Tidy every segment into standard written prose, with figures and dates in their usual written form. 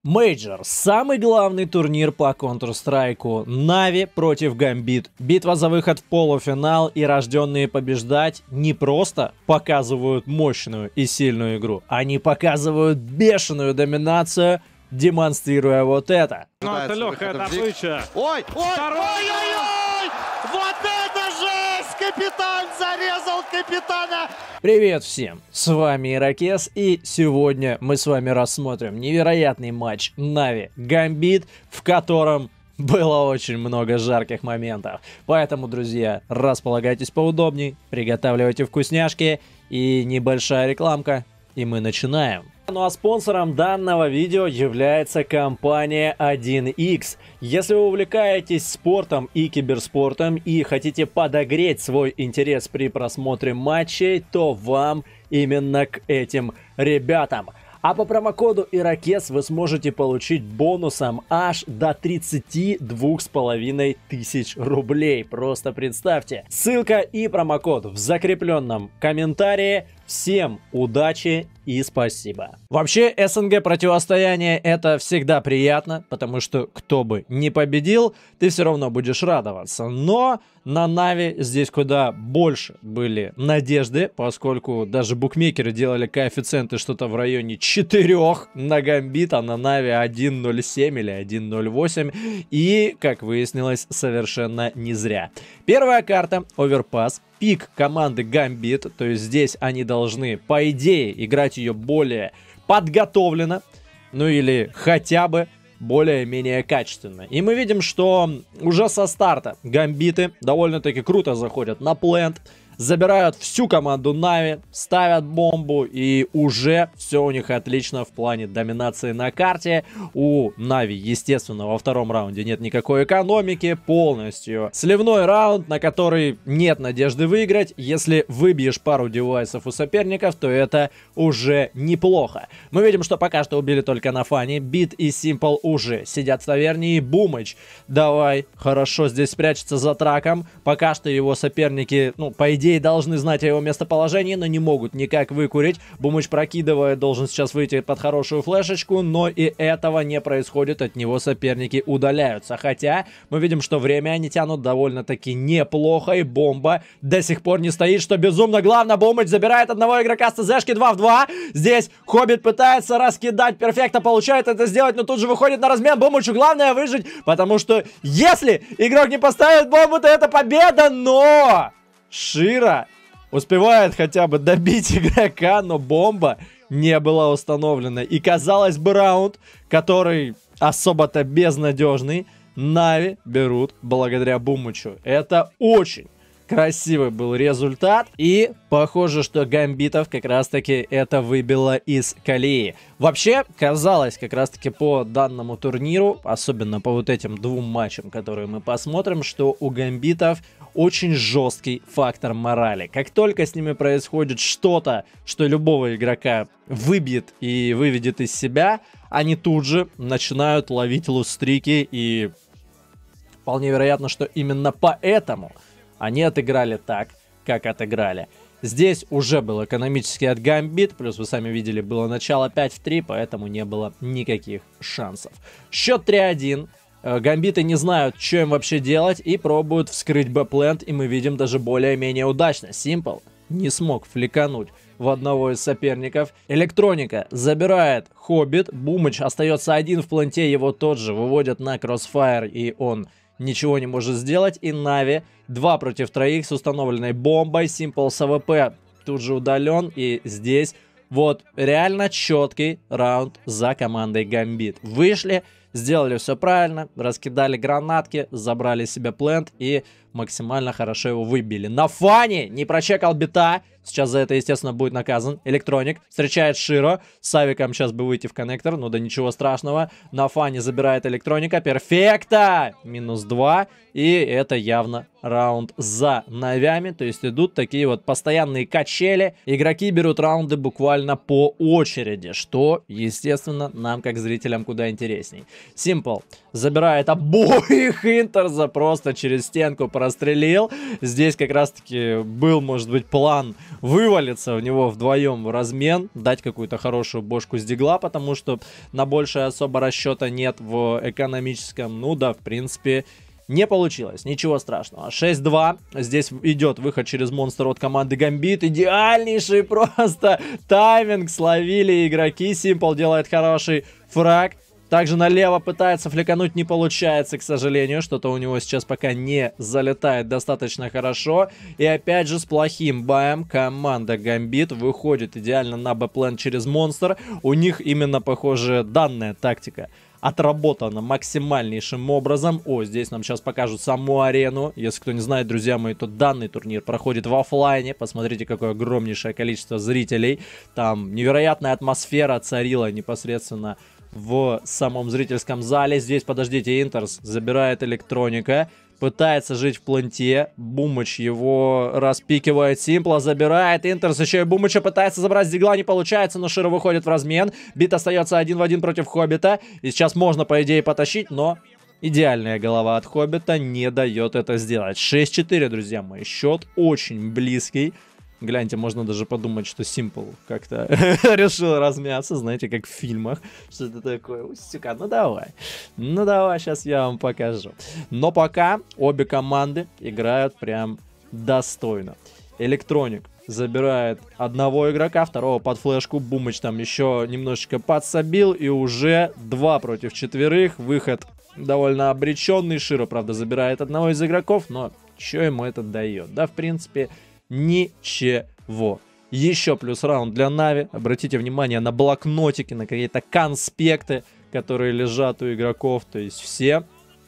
Мейджор. Самый главный турнир по Counter-Strike. Нави против Gambit. Битва за выход в полуфинал, и рожденные побеждать не просто показывают мощную и сильную игру. Они показывают бешеную доминацию, демонстрируя вот это. Ну, это легкая добыча. Ой! Ой-ой-ой! Вот это жесть! Капитан зарезал капитана! Привет всем, с вами Ирокез, и сегодня мы с вами рассмотрим невероятный матч Нави Gambit, в котором было очень много жарких моментов. Поэтому, друзья, располагайтесь поудобней, приготавливайте вкусняшки и небольшая рекламка, и мы начинаем. Ну а спонсором данного видео является компания 1x. Если вы увлекаетесь спортом и киберспортом и хотите подогреть свой интерес при просмотре матчей, то вам именно к этим ребятам. А по промокоду Ирокез вы сможете получить бонусом аж до 32 500 рублей. Просто представьте. Ссылка и промокод в закрепленном комментарии. Всем удачи и спасибо. Вообще, СНГ противостояние это всегда приятно, потому что кто бы не победил, ты все равно будешь радоваться. Но на Нави здесь куда больше были надежды, поскольку даже букмекеры делали коэффициенты что-то в районе 4 на Gambit, а на Нави 1.07 или 1.08. И, как выяснилось, совершенно не зря. Первая карта Overpass. Пик команды Gambit, то есть здесь они должны, по идее, играть ее более подготовленно, ну или хотя бы более-менее качественно. И мы видим, что уже со старта гамбиты довольно-таки круто заходят на плент, забирают всю команду Нави, ставят бомбу, и уже все у них отлично в плане доминации на карте. У Нави, естественно, во втором раунде нет никакой экономики, полностью сливной раунд, на который нет надежды выиграть. Если выбьешь пару девайсов у соперников, то это уже неплохо. Мы видим, что пока что убили только на фане. Бит и Simple уже сидят в таверне, и Бумыч, давай, хорошо здесь спрячется за траком. Пока что его соперники, ну, по идее, должны знать о его местоположении, но не могут никак выкурить. Бумыч прокидывает, должен сейчас выйти под хорошую флешечку, но и этого не происходит, от него соперники удаляются. Хотя мы видим, что время они тянут довольно-таки неплохо, и бомба до сих пор не стоит, что безумно главное. Бумыч забирает одного игрока с ТЗшки 2 в 2. Здесь Хоббит пытается раскидать, перфекто получает это сделать, но тут же выходит на размен. Бумычу главное выжить, потому что если игрок не поставит бомбу, то это победа, но Шира успевает хотя бы добить игрока, но бомба не была установлена. И казалось бы, раунд, который особо-то безнадежный, Нави берут благодаря Бумычу. Это очень красивый был результат, и похоже, что гамбитов как раз-таки это выбило из колеи. Вообще, казалось как раз-таки по данному турниру, особенно по вот этим двум матчам, которые мы посмотрим, что у гамбитов очень жесткий фактор морали. Как только с ними происходит что-то, что любого игрока выбьет и выведет из себя, они тут же начинают ловить лустрики, и вполне вероятно, что именно поэтому они отыграли так, как отыграли. Здесь уже был экономический от Gambit, плюс вы сами видели, было начало 5 в 3, поэтому не было никаких шансов. Счет 3-1. Гамбиты не знают, что им вообще делать, и пробуют вскрыть Б-плент, и мы видим даже более-менее удачно. Simple не смог фликануть в одного из соперников. Электроника забирает Хоббит, Бумыч остается один в пленте, его тот же выводят на Crossfire, и он ничего не может сделать. И Нави 2 против 3 с установленной бомбой. Simple с АВП тут же удален, и здесь вот реально четкий раунд за командой Gambit. Вышли, сделали все правильно, раскидали гранатки, забрали себе плент и максимально хорошо его выбили. На фане не прочекал бита. Сейчас за это, естественно, будет наказан. Электроник встречает Широ. С авиком сейчас бы выйти в коннектор, ну да ничего страшного. На фане забирает электроника. Перфекто! Минус 2. И это явно раунд за Навями. То есть идут такие вот постоянные качели. Игроки берут раунды буквально по очереди, что, естественно, нам, как зрителям, куда интересней. Симпл забирает обоих Интерза, просто через стенку прострелил. Здесь как раз-таки был, может быть, план вывалиться в него вдвоем в размен, дать какую-то хорошую бошку с дигла, потому что на большее особо расчета нет в экономическом. Ну да, в принципе, не получилось, ничего страшного. 6-2, здесь идет выход через монстр от команды Гамбит. Идеальнейший просто тайминг словили игроки. Симпл делает хороший фраг. Также налево пытается фликануть, не получается, к сожалению. Что-то у него сейчас пока не залетает достаточно хорошо. И опять же с плохим баем команда Гамбит выходит идеально на Б-план через монстр. У них именно, похоже, данная тактика отработана максимальнейшим образом. О, здесь нам сейчас покажут саму арену. Если кто не знает, друзья мои, то данный турнир проходит в офлайне. Посмотрите, какое огромнейшее количество зрителей. Там невероятная атмосфера царила непосредственно в самом зрительском зале. Здесь, подождите, Интерс забирает электроника. Пытается жить в планте. Бумыч его распикивает. Симпла забирает. Интерс еще и Бумыча пытается забрать с дигла. Не получается, но Широ выходит в размен. Бит остается 1 в 1 против Хоббита. И сейчас можно, по идее, потащить, но идеальная голова от Хоббита не дает это сделать. 6-4, друзья мои. Счет очень близкий. Гляньте, можно даже подумать, что Симпл как-то решил размяться, знаете, как в фильмах. Что-то такое. Устюка, ну давай. Ну давай, сейчас я вам покажу. Но пока обе команды играют прям достойно. Электроник забирает одного игрока, второго под флешку. Бумыч там еще немножечко подсобил. И уже 2 против 4. Выход довольно обреченный. Широ, правда, забирает одного из игроков, но что ему это дает? Да, в принципе, ничего. Еще плюс раунд для Нави. Обратите внимание на блокнотики, на какие-то конспекты, которые лежат у игроков. То есть все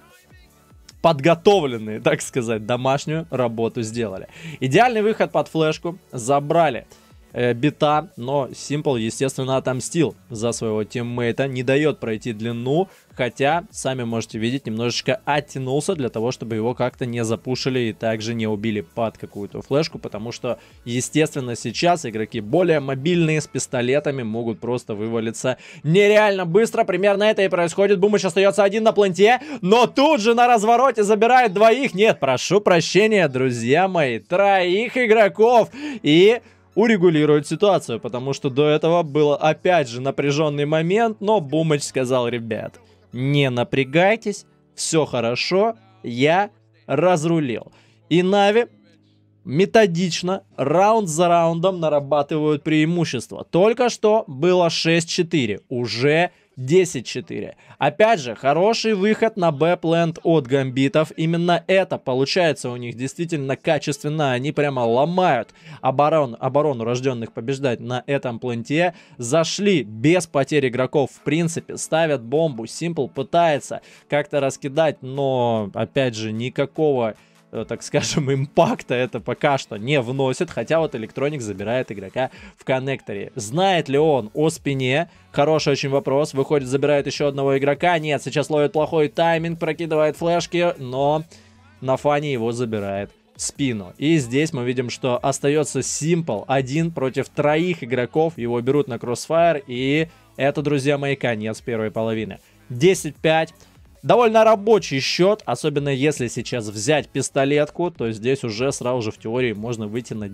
подготовленные, так сказать, домашнюю работу сделали. Идеальный выход под флешку. Забрали бита, но Симпл, естественно, отомстил за своего тиммейта, не дает пройти длину, хотя, сами можете видеть, немножечко оттянулся для того, чтобы его как-то не запушили и также не убили под какую-то флешку, потому что, естественно, сейчас игроки более мобильные, с пистолетами, могут просто вывалиться нереально быстро. Примерно это и происходит. Бумыч остается один на планте, но тут же на развороте забирает двоих. Нет, прошу прощения, друзья мои, 3 игроков. И урегулирует ситуацию, потому что до этого был опять же напряженный момент, но Бумыч сказал: ребят, не напрягайтесь, все хорошо, я разрулил. И Нави методично, раунд за раундом нарабатывают преимущество. Только что было 6-4, уже 10-4. Опять же, хороший выход на Б-плент от Гамбитов. Именно это получается у них действительно качественно. Они прямо ломают оборону рожденных побеждать на этом пленте. Зашли без потерь игроков, в принципе. Ставят бомбу. Симпл пытается как-то раскидать, но, опять же, никакого, так скажем, импакта это пока что не вносит. Хотя вот Электроник забирает игрока в коннекторе. Знает ли он о спине? Хороший очень вопрос. Выходит, забирает еще одного игрока. Нет, сейчас ловит плохой тайминг, прокидывает флешки, но на фане его забирает в спину. И здесь мы видим, что остается Симпл 1 против 3 игроков. Его берут на кроссфайр. И это, друзья мои, конец первой половины. 10-5. Довольно рабочий счет, особенно если сейчас взять пистолетку, то здесь уже сразу же в теории можно выйти на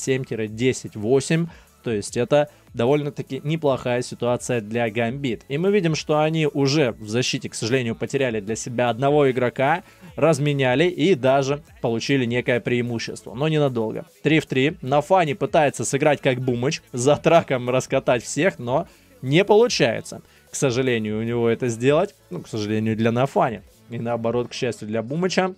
10-7-10-8. То есть это довольно-таки неплохая ситуация для Гамбит. И мы видим, что они уже в защите, к сожалению, потеряли для себя одного игрока, разменяли и даже получили некое преимущество. Но ненадолго. 3 в 3. На фане пытается сыграть как Бумыч, за траком раскатать всех, но не получается. К сожалению, у него это сделать. Ну, к сожалению, для Нафани. И наоборот, к счастью, для Бумыча.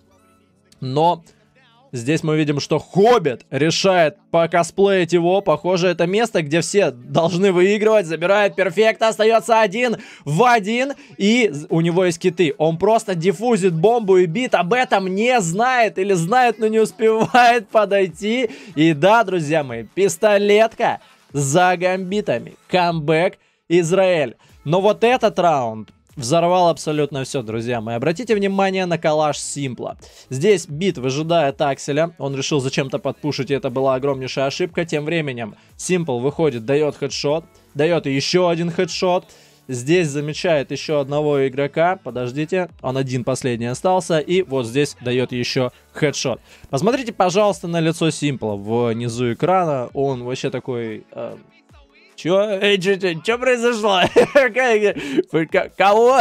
Но здесь мы видим, что Хоббит решает покосплеить его. Похоже, это место, где все должны выигрывать. Забирает перфект, остается 1 в 1. И у него есть киты. Он просто диффузит бомбу, и Бит об этом не знает. Или знает, но не успевает подойти. И да, друзья мои, пистолетка за Гамбитами. Камбэк Израиль. Но вот этот раунд взорвал абсолютно все, друзья мои. Обратите внимание на коллаж Симпла. Здесь Бит выжидает Акселя. Он решил зачем-то подпушить, и это была огромнейшая ошибка. Тем временем Симпл выходит, дает хедшот. Дает еще один хедшот. Здесь замечает еще одного игрока. Подождите, он один последний остался. И вот здесь дает еще хедшот. Посмотрите, пожалуйста, на лицо Симпла внизу экрана. Он вообще такой... Чё произошло? Кого?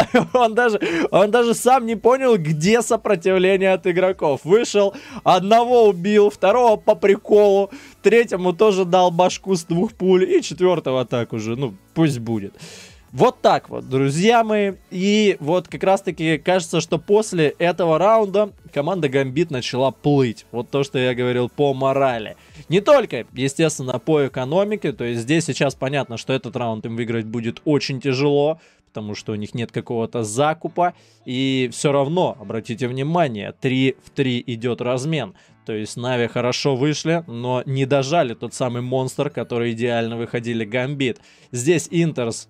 Он даже сам не понял, где сопротивление от игроков. Вышел, одного убил, второго по приколу, третьему тоже дал башку с 2 пуль, и четвертого так уже, ну, пусть будет. Вот так вот, друзья мои. И вот как раз таки кажется, что после этого раунда команда Gambit начала плыть. Вот то, что я говорил по морали. Не только, естественно, по экономике. То есть здесь сейчас понятно, что этот раунд им выиграть будет очень тяжело, потому что у них нет какого-то закупа. И все равно, обратите внимание, 3 в 3 идет размен. То есть Нави хорошо вышли, но не дожали тот самый монстр, который идеально выходили Gambit. Здесь Интерс...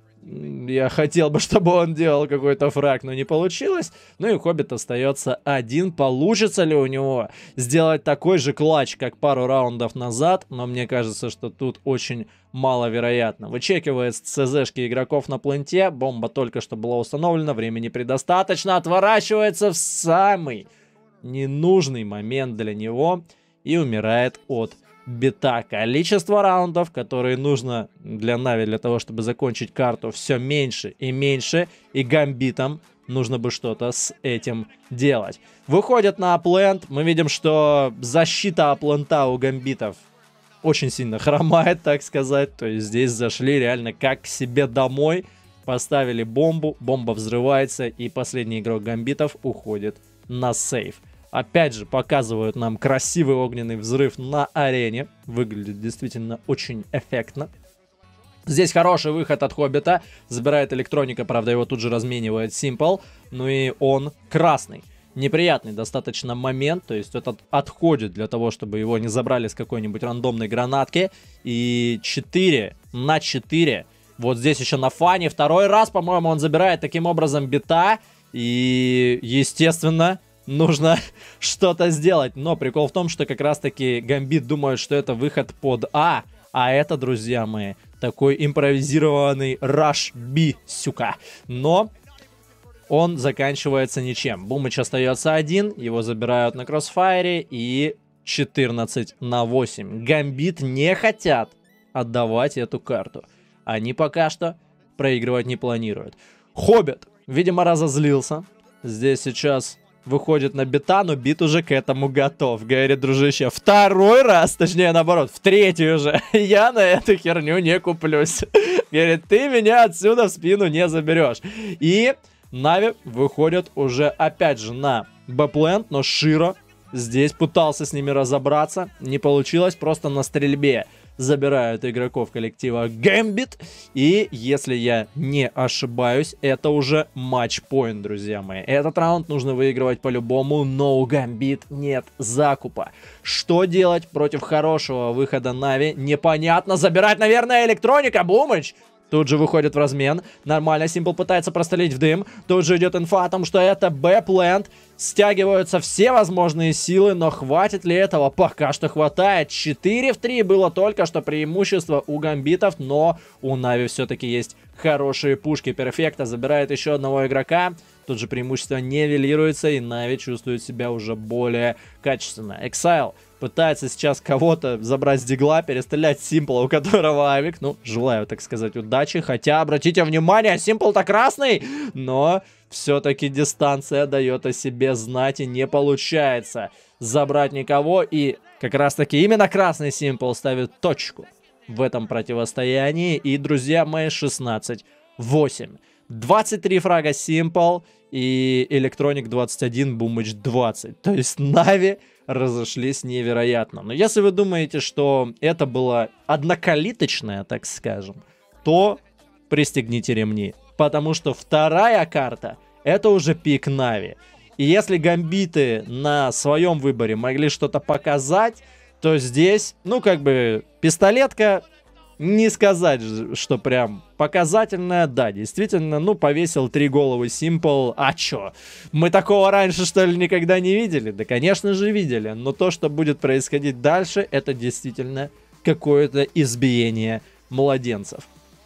Я хотел бы, чтобы он делал какой-то фраг, но не получилось. Ну и Хоббит остается один. Получится ли у него сделать такой же клатч, как пару раундов назад? Но мне кажется, что тут очень маловероятно. Вычекивает ЦЗшки игроков на пленте. Бомба только что была установлена. Времени предостаточно. Отворачивается в самый ненужный момент для него. И умирает от бита. Количество раундов, которые нужно для Нави для того, чтобы закончить карту, все меньше и меньше. И Гамбитам нужно бы что-то с этим делать. Выходят на аплент. Мы видим, что защита аплента у Гамбитов очень сильно хромает, так сказать. То есть здесь зашли реально как к себе домой. Поставили бомбу. Бомба взрывается. И последний игрок Гамбитов уходит на сейф. Опять же, показывают нам красивый огненный взрыв на арене. Выглядит действительно очень эффектно. Здесь хороший выход от Хоббита. Забирает электроника, правда, его тут же разменивает Simple. Ну и он красный. Неприятный достаточно момент. То есть этот отходит для того, чтобы его не забрали с какой-нибудь рандомной гранатки. И 4 на 4. Вот здесь еще на фане. Второй раз, по-моему, он забирает таким образом бита. И, естественно... нужно что-то сделать. Но прикол в том, что как раз-таки Гамбит думают, что это выход под А. А это, друзья мои, такой импровизированный Rush B, сюка. Но он заканчивается ничем. Бумыч остается один. Его забирают на кроссфайре. И 14 на 8. Гамбит не хотят отдавать эту карту. Они пока что проигрывать не планируют. Хоббит, видимо, разозлился. Здесь сейчас... выходит на бита, но бит уже к этому готов. Говорит, дружище, второй раз, точнее наоборот, в третий уже, я на эту херню не куплюсь. Говорит, ты меня отсюда в спину не заберешь. И Нави выходят уже опять же на бэпленд, но Широ здесь пытался с ними разобраться. Не получилось, просто на стрельбе забирают игроков коллектива Gambit. И, если я не ошибаюсь, это уже матч-поинт, друзья мои. Этот раунд нужно выигрывать по-любому, но у Gambit нет закупа. Что делать против хорошего выхода Нави? Непонятно. Забирать, наверное, электроника. Бумыч! Тут же выходит в размен. Нормально, Simple пытается прострелить в дым. Тут же идет инфа о том, что это Б-плент. Стягиваются все возможные силы, но хватит ли этого? Пока что хватает. 4 в 3 было только что преимущество у Гамбитов, но у Нави все-таки есть хорошие пушки. Перфекто забирает еще одного игрока. Тут же преимущество нивелируется, и Нави чувствует себя уже более качественно. Exile пытается сейчас кого-то забрать с дигла, перестрелять Simple, у которого авик. Ну, желаю, так сказать, удачи. Хотя, обратите внимание, Simple-то красный, но все-таки дистанция дает о себе знать, и не получается забрать никого. И как раз-таки именно красный Simple ставит точку в этом противостоянии. И, друзья мои, 16-8. 23 фрага Simple и Electronic 21, Бумыч 20. То есть Нави разошлись невероятно. Но если вы думаете, что это было однокалиточное, так скажем, то пристегните ремни. Потому что вторая карта — это уже пик Нави. И если Гамбиты на своем выборе могли что-то показать, то здесь, ну как бы, пистолетка... Не сказать, что прям показательная. Да, действительно, ну, повесил 3 головы Simple. А чё? Мы такого раньше, что ли, никогда не видели? Да, конечно же, видели. Но то, что будет происходить дальше, это действительно какое-то избиение младенцев.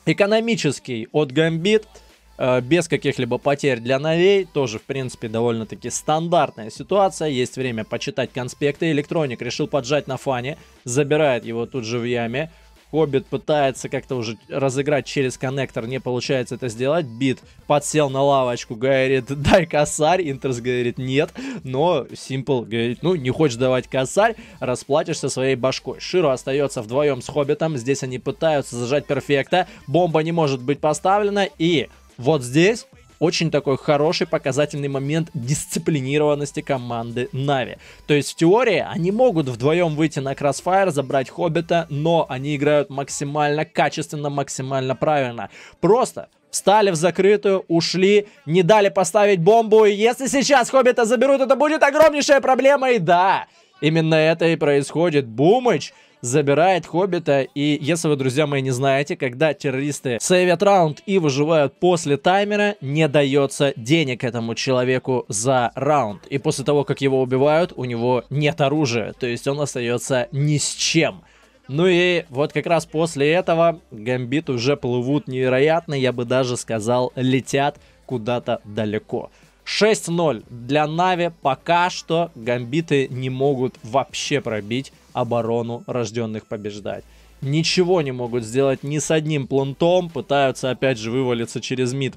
Экономический от Gambit, без каких-либо потерь для новей, тоже, в принципе, довольно-таки стандартная ситуация. Есть время почитать конспекты. Электроник решил поджать на фане, забирает его тут же в яме. Хоббит пытается как-то уже разыграть через коннектор, не получается это сделать. Бит подсел на лавочку, говорит, дай косарь. Интерс говорит, нет. Но Simple говорит, ну, не хочешь давать косарь, расплатишься своей башкой. Широ остается вдвоем с Хоббитом. Здесь они пытаются зажать перфекта. Бомба не может быть поставлена. И вот здесь очень такой хороший показательный момент дисциплинированности команды Нави. То есть в теории они могут вдвоем выйти на Crossfire, забрать Хоббита, но они играют максимально качественно, максимально правильно. Просто встали в закрытую, ушли, не дали поставить бомбу, и если сейчас Хоббита заберут, это будет огромнейшая проблема, и да, именно это и происходит. Бумыч забирает Хоббита, и если вы, друзья мои, не знаете, когда террористы сейвят раунд и выживают после таймера, не дается денег этому человеку за раунд. И после того, как его убивают, у него нет оружия, то есть он остается ни с чем. Ну и вот как раз после этого Gambit уже плывут невероятно, я бы даже сказал, летят куда-то далеко. 6-0 для Нави. Пока что Гамбиты не могут вообще пробить оборону рожденных побеждать. Ничего не могут сделать ни с одним плантом. Пытаются опять же вывалиться через мид.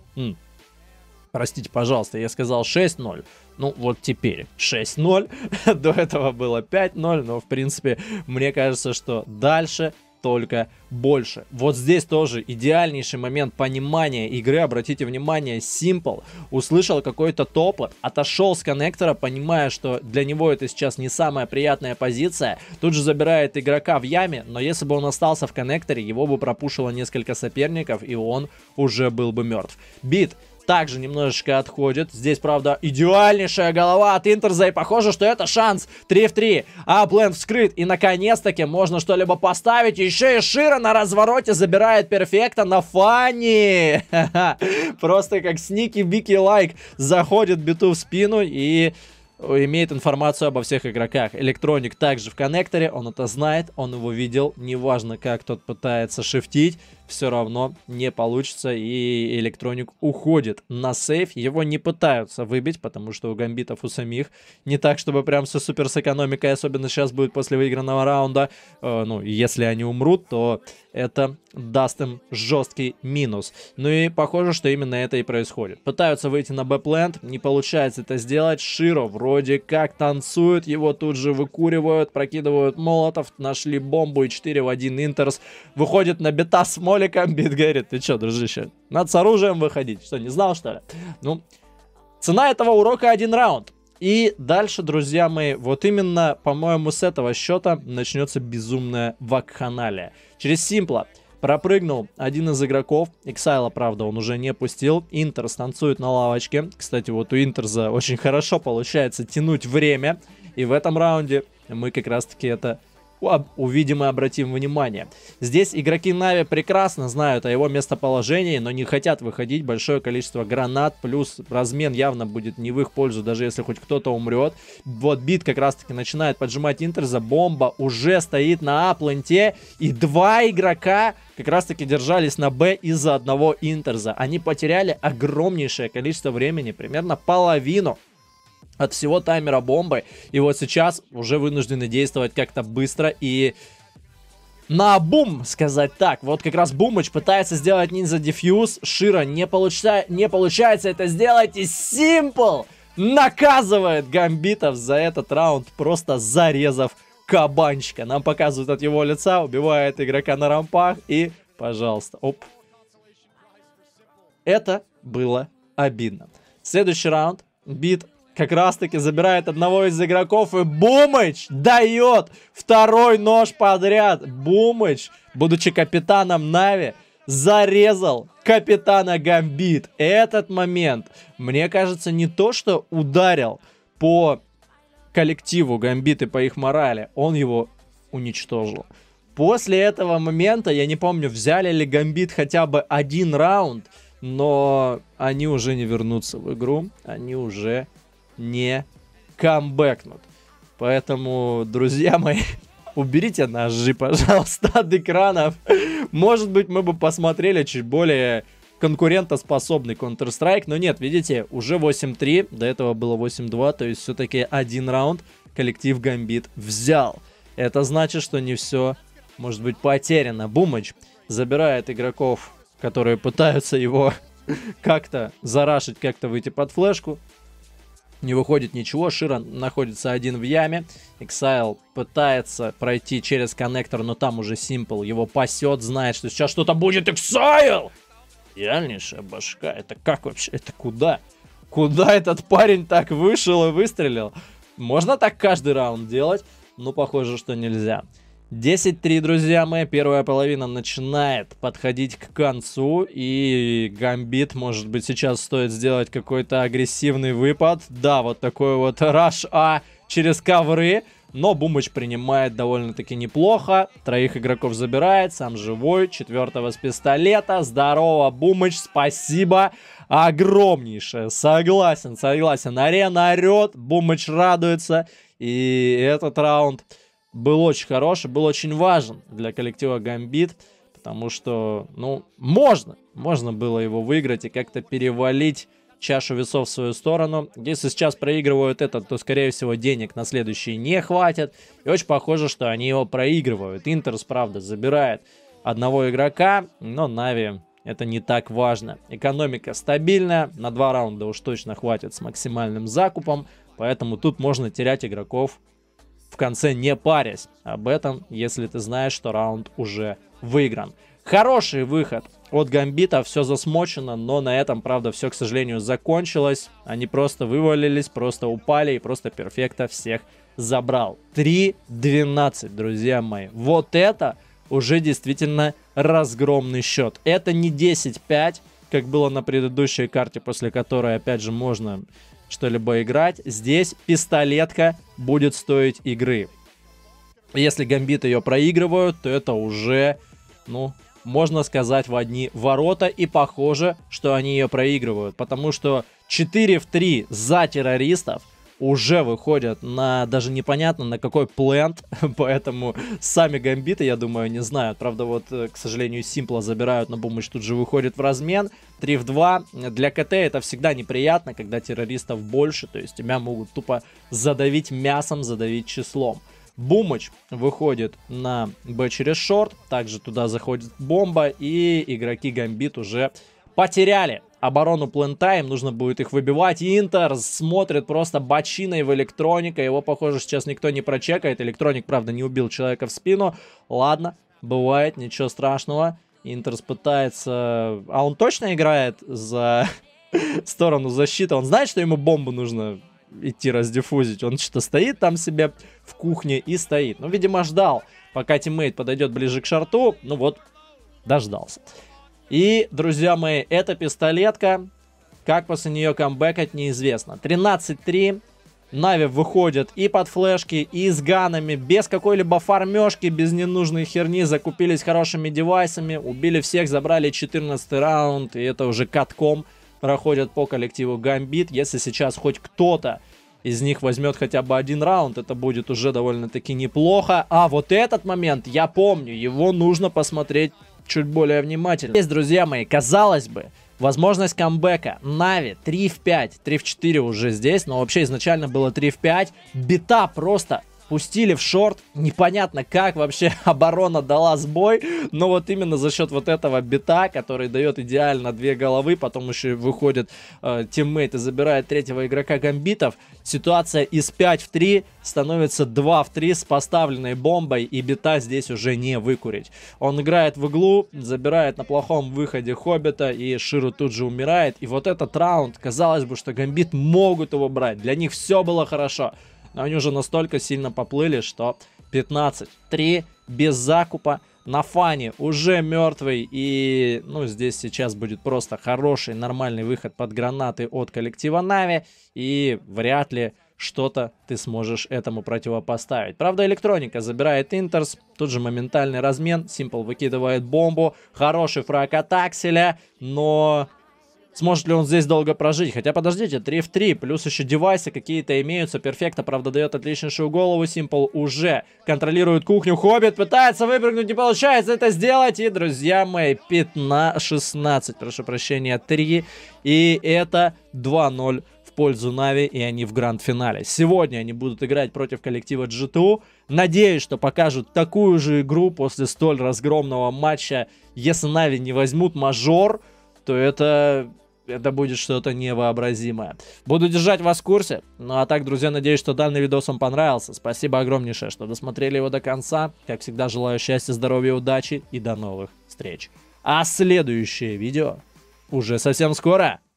Простите, пожалуйста, я сказал 6-0. Ну, вот теперь 6-0. До этого было 5-0. Но, в принципе, мне кажется, что дальше только больше. Вот здесь тоже идеальнейший момент понимания игры. Обратите внимание, Simple услышал какой-то топот, отошел с коннектора, понимая, что для него это сейчас не самая приятная позиция. Тут же забирает игрока в яме, но если бы он остался в коннекторе, его бы пропушило несколько соперников, и он уже был бы мертв. Бит также немножечко отходит. Здесь, правда, идеальнейшая голова от Интерза. И похоже, что это шанс. 3 в 3. А Бленд вскрыт. И, наконец-таки, можно что-либо поставить. Еще и Широ на развороте забирает перфекта на фане. Просто как сники-бики лайк. Заходит Биту в спину и имеет информацию обо всех игроках. Электроник также в коннекторе. Он это знает. Он его видел. Неважно, как тот пытается шифтить. Все равно не получится, и Электроник уходит на сейф. Его не пытаются выбить, потому что у Гамбитов у самих не так, чтобы прям все супер с экономикой, особенно сейчас будет после выигранного раунда. Ну, если они умрут, то это даст им жесткий минус. Ну и похоже, что именно это и происходит. Пытаются выйти на бэпленд, не получается это сделать. Широ вроде как танцует, его тут же выкуривают, прокидывают молотов, нашли бомбу и 4 в 1 Интерс. Выходит на бита с моликом, Бит говорит, ты что, дружище, надо с оружием выходить, что, не знал, что ли? Ну, цена этого урока 1 раунд. И дальше, друзья мои, вот именно, по-моему, с этого счета начнется безумная вакханалия. Через Симпла пропрыгнул один из игроков. Иксайла, правда, он уже не пустил. Интерс танцует на лавочке. Кстати, вот у Интерза очень хорошо получается тянуть время. И в этом раунде мы как раз-таки это увидим и обратим внимание. Здесь игроки Нави прекрасно знают о его местоположении, но не хотят выходить. Большое количество гранат, плюс размен явно будет не в их пользу, даже если хоть кто-то умрет. Вот Бит как раз-таки начинает поджимать Интерза. Бомба уже стоит на А-пленте, и 2 игрока как раз-таки держались на Б из-за одного Интерза. Они потеряли огромнейшее количество времени, примерно половину от всего таймера бомбы. И вот сейчас уже вынуждены действовать как-то быстро и наобум, сказать так. Вот как раз Бумыч пытается сделать ниндзя дефьюз. Широ не получается это сделать. И Simple наказывает Гамбитов за этот раунд, просто зарезав кабанчика. Нам показывают от его лица, убивает игрока на рампах. И, пожалуйста, оп. Это было обидно. Следующий раунд. Бит как раз-таки забирает одного из игроков, и Бумыч дает 2-й нож подряд. Бумыч, будучи капитаном Нави, зарезал капитана Гамбит. Этот момент, мне кажется, не то, что ударил по коллективу Гамбит и по их морали, он его уничтожил. После этого момента, я не помню, взяли ли Гамбит хотя бы 1 раунд, но они уже не вернутся в игру, они уже не камбэкнут. Поэтому, друзья мои, уберите ножи, пожалуйста, от экранов. Может быть, мы бы посмотрели чуть более конкурентоспособный Counter-Strike, но нет, видите, уже 8-3, до этого было 8-2, то есть все-таки один раунд коллектив Gambit взял. Это значит, что не все может быть потеряно. Бумыч забирает игроков, которые пытаются его как-то зарашить, как-то выйти под флешку. Не выходит ничего, Шира находится один в яме. Exile пытается пройти через коннектор, но там уже Simple его пасет, знает, что сейчас что-то будет. Exile! Идеальнейшая башка. Это как вообще? Это куда? Куда этот парень так вышел и выстрелил? Можно так каждый раунд делать? Ну, похоже, что нельзя. 10-3, друзья мои. Первая половина начинает подходить к концу. И Gambit, может быть, сейчас стоит сделать какой-то агрессивный выпад. Да, вот такой вот раш А через ковры. Но Бумыч принимает довольно-таки неплохо. Троих игроков забирает, сам живой. Четвертого с пистолета. Здорово, Бумыч, спасибо. Огромнейшее. Согласен, согласен. Арена орет, Бумыч радуется. И этот раунд был очень хороший, был очень важен для коллектива Gambit. Потому что, ну, можно было его выиграть и как-то перевалить чашу весов в свою сторону. Если сейчас проигрывают этот, то, скорее всего, денег на следующий не хватит. И очень похоже, что они его проигрывают. Интерс, правда, забирает одного игрока, но Нави это не так важно. Экономика стабильная, на 2 раунда уж точно хватит с максимальным закупом, поэтому тут можно терять игроков в конце, не парясь об этом, если ты знаешь, что раунд уже выигран. Хороший выход от Гамбита, все засмочено, но на этом, правда, все, к сожалению, закончилось. Они просто вывалились, просто упали и просто перфекто всех забрал. 3-12, друзья мои. Вот это уже действительно разгромный счет. Это не 10-5, как было на предыдущей карте, после которой, опять же, можно что-либо играть. Здесь пистолетка будет стоить игры. Если Гамбит ее проигрывают, то это уже, ну, можно сказать, в одни ворота. И похоже, что они ее проигрывают. Потому что 4-3 за террористов уже выходят на даже непонятно на какой плент. Поэтому сами Гамбиты, я думаю, не знают. Правда, вот, к сожалению, Симпла забирают, но Бумыч тут же выходит в размен. 3-2. Для КТ это всегда неприятно, когда террористов больше. То есть тебя могут тупо задавить мясом, задавить числом. Бумыч выходит на Б через шорт. Также туда заходит бомба. И игроки Гамбит уже потеряли оборону плента. Им нужно будет их выбивать. Интер смотрит просто бочиной в электроника. Его, похоже, сейчас никто не прочекает. Электроник, правда, не убил человека в спину. Ладно, бывает, ничего страшного. Интерс пытается... А он точно играет за сторону защиты? Он знает, что ему бомбу нужно идти раздиффузить. Он что-то стоит там себе в кухне и стоит. Ну, видимо, ждал, пока тиммейт подойдет ближе к шорту. Ну вот, дождался. И, друзья мои, эта пистолетка. Как после нее камбэкать, неизвестно. 13-3. Нави выходят и под флешки, и с ганами, без какой-либо фармежки, без ненужной херни. Закупились хорошими девайсами, убили всех, забрали 14 раунд. И это уже катком проходят по коллективу Гамбит. Если сейчас хоть кто-то из них возьмет хотя бы один раунд, это будет уже довольно-таки неплохо. А вот этот момент, я помню, его нужно посмотреть чуть более внимательно. Здесь, друзья мои, казалось бы, возможность камбэка. Нави 3 в 5, 3 в 4 уже здесь, но вообще изначально было 3 в 5. Бита просто пустили в шорт. Непонятно, как вообще оборона дала сбой. Но вот именно за счет вот этого бита, который дает идеально 2 головы, потом еще выходит тиммейт и забирает третьего игрока Гамбитов, ситуация из 5 в 3 становится 2 в 3 с поставленной бомбой, и бита здесь уже не выкурить. Он играет в иглу, забирает на плохом выходе Хоббита, и Ширу тут же умирает. И вот этот раунд, казалось бы, что Гамбит могут его брать. Для них все было хорошо. Но они уже настолько сильно поплыли, что 15-3 без закупа. На фане уже мертвый. И, ну, здесь сейчас будет просто хороший, нормальный выход под гранаты от коллектива Нави. И вряд ли что-то ты сможешь этому противопоставить. Правда, электроника забирает Интерс. Тут же моментальный размен. Simple выкидывает бомбу. Хороший фраг от Акселя. Но Сможет ли он здесь долго прожить? Хотя, подождите, 3 в 3, плюс еще девайсы какие-то имеются. Перфекто, правда, дает отличнейшую голову. Симпл уже контролирует кухню. Хоббит пытается выпрыгнуть, не получается это сделать. И, друзья мои, 16, прошу прощения, 3. И это 2-0 в пользу Нави, и они в гранд-финале. Сегодня они будут играть против коллектива G2. Надеюсь, что покажут такую же игру после столь разгромного матча. Если Нави не возьмут мажор, то это будет что-то невообразимое. Буду держать вас в курсе. Ну а так, друзья, надеюсь, что данный видос вам понравился. Спасибо огромнейшее, что досмотрели его до конца. Как всегда, желаю счастья, здоровья, удачи и до новых встреч. А следующее видео уже совсем скоро.